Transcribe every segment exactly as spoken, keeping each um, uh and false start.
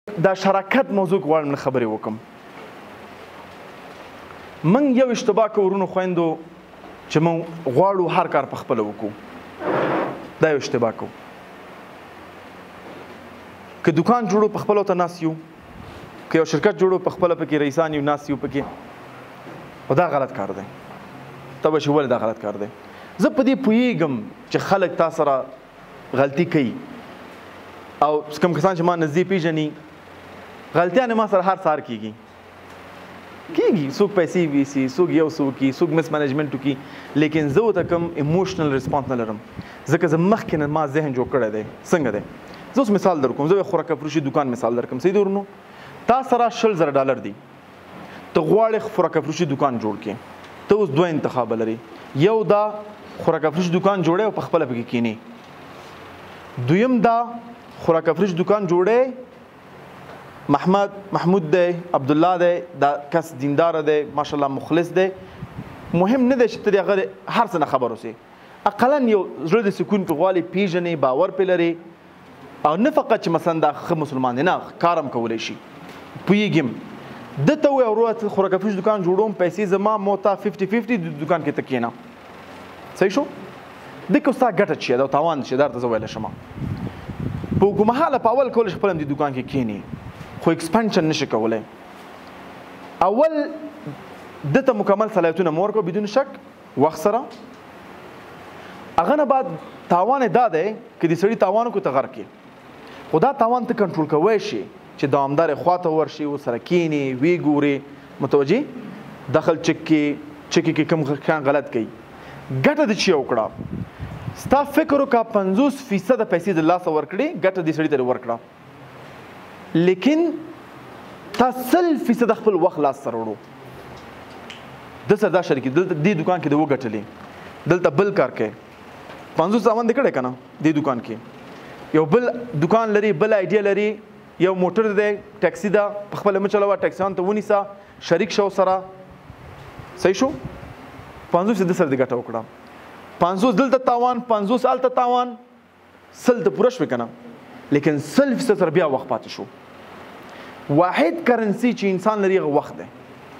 دا شراکت موضوع غواړم نه خبرې وکم. من یو اشتباه کوو ورونو خویندو چې من غواړو هر کار په خپله وکړو. دا یو اشتباه کوو. که دکان جوړو په خپله ورته ناست یو، که یو شرکت جوړو په خپله پکې رئیسان یو ناست یو پکې، خو دا غلط کار دی. ته به چې ولې دا غلط کار دی؟ زه په دې پوهېږم چې خلک تا سره غلطي کوي او کوم کسان چې ما نږدې پېژني غلطیانې ما سره هر سهار کېږي کېږي څوک پیسې ویسي، څوک یو څه وکړي، څوک مس مینجمنټ وکړي، لیکن زه ورته کوم ایموشنل رسپانس نه لرم ځکه زه مخکې نه ما ذهن جوړ کړی دی. څنګه دی؟ زه اوس مثال در کوم. زه یو خوراک فروشي دکان مثال در کوم. صحیح دی ورونو؟ تا سره شل زره ډالر دي، ته غواړې خوراک فروشي دکان جوړ کړې. ته اوس دوه انتخاب لري، یو دا خوراک فروشي دکان جوړې او په خپله پکې کښېنې، دویم دا خوراک فروش دکان جوړې محمد محمود دی، عبدالله دی، دا کس دینداره دی، ماشاءالله مخلص دی، مهم نه دی چې ته د هغه هر څه نه خبر اوسې، اقلا یو زړه د سکون پې غواړې، پېژنې، باور پې لرې، او نه فقط چې مثلا دا ښه مسلمان دی، نه کار هم کولی شي. پوهېږم ده ته ووایه وروره خوراک فروش دکان جوړوم، پیسې زما موته ففټي ففټي د دکان کې ته کښېنه. صحیح شو؟ دې کې ستا ګټه چې ده او تاوان چې دا درته زه ویلی شم. په اوږدمهاله په اول کولی شي خپل هم دې دکان کې کښېني، خو اکسپنشن نشي کولی. اول ده ته مکمل صلاحیتونه مو ورکړو بدون شک وخت سره. هغه نه بعد تاوان یې دا دی که دې سړي تاوان وکړو ته غر کې، خو دا تاوان ته کنټرول کوی شي چې دوامدار یې خواته ورشي، ورسره کښېني، ویې ګورې، متوجې دخل چک کې چکې کې کوم شیان غلط کوي. ګټه دې چې وکړه ستا فکر وکړه پنځوس فیصده پیسې د لاسه ورکړې، ګټه دې سړي ته ورکړه، لیکن تا سل فیصده خپل وخت لاس سره وړو. ده سره دا شریکي دلته دې دکان کې دې وګټلې، دلته بل کار کوي، پنځوس سامان دې کړی که نه دې دکان کې، یو بل دکان لري، بل آیډیا لري، یو موټر دی، ټیکسي ده، په خپله مه چلوه، ټیکسیانو ته ونیسه، شریک شه ورسره. صحیح شو؟ پنځوس د سره دې ګټه وکړه، پنځوس دلته تاوان، پنځوس هلته تاوان، سل ته پوره شوې که نه، لیکن سل فیصد سره بیا وخت پاتې شو. واحد کرنسي چې انسان لري هغه وخت دی.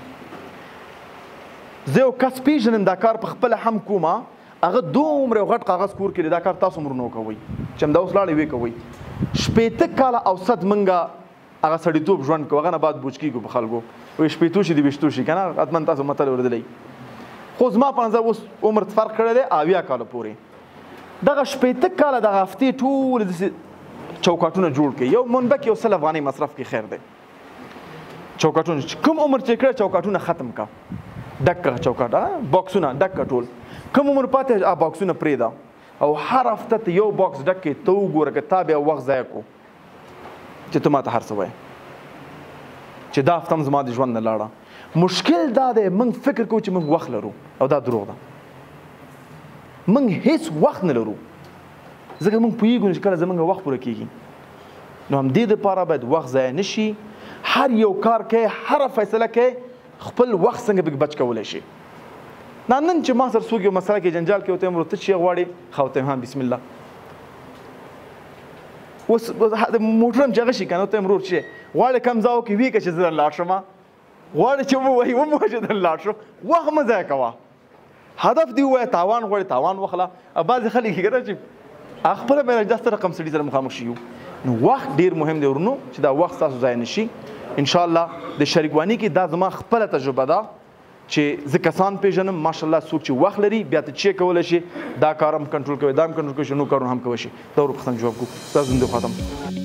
زه یو کس پېژنم دا کار په خپله هم کومه، هغه دومره یو غټ کاغذ کور کې دی، دا کار تاسو هم ورنه وکوئ چې همدا اوس لاړې ویې کوئ. شپېته کاله اوسط منګه هغه سړیتوب ژوند کوو، هغه نه بعد بوج کېږو په خلکو، وایي شپېتو شي د ویشتو شي که نه، حتما تاسو متل اورېدلی. خو زما په نظر اوس عمر فرق کړی دی اویا کاله پورې. دغه شپېته کاله دغه هفتې ټولې داسې چوکاټونه جوړ کړي، یو منبه کې یو سل افغانۍ مصرف کې خیر دی. چوکاټونه کوم عمر چې کړی چوکاټونه ختم کا، ډک کړه چوکاټ، باکسونه ډک کړه ټول، کوم عمر پاتې باکسونه پرېږده، او هر هفته ته یو باکس ډک کړې، ته وګوره که تا بیا وخت ضایع کړو چې ته ماته هر څه وایې چې دا هفته هم زما د ژوند نه لاړه. مشکل دا دی موږ فکر کوو چې موږ وخت لرو، او دا دروغ ده. موږ هیڅ وخت نه لرو ځکه موږ پوهېږو چې کله زموږ وخت پوره کېږي. نو همدې دپاره باید وخت ضایع نه شي. هر یو کار کوې، هره فیصله کوې، خپل وخت څنګه پکې بچ کولی شي. دا نن چې ما سره څوک یو مسله کې جنجال کوي، ورته یم ورور ته څه غواړې؟ ښه ورته یم ها بسم الله. اوس موټر هم چې هغه شي که نه، ورته یم ورور چې غواړې کم ځای وکړې ویې که چې زه در لاړ شم، غواړې چې ووایي وموه چې در لاړ شم، وخت مه ضایع کوه. هدف دې ووایه، تاوان غواړې تاوان وخله. او بعضې خلک یې که نه چې خپله مینجدسته رقم سړي سره مخامخ شي یو. نو وخت ډېر مهم دی ورونو چې دا وخت ستاسو ضایع نه شي. انشاءالله د شریکواني کې دا زما خپله تجربه ده چې زه کسان پېژنم ماشاءالله څوک چې وخت لري بیا ته چې کولی شي دا کار هم کنټرول کوي، دا هم کنټرول کوي شي، نور کارونه هم کولی شي. دا ورپوښتنه جواب کړو. دا زموږ د خاتم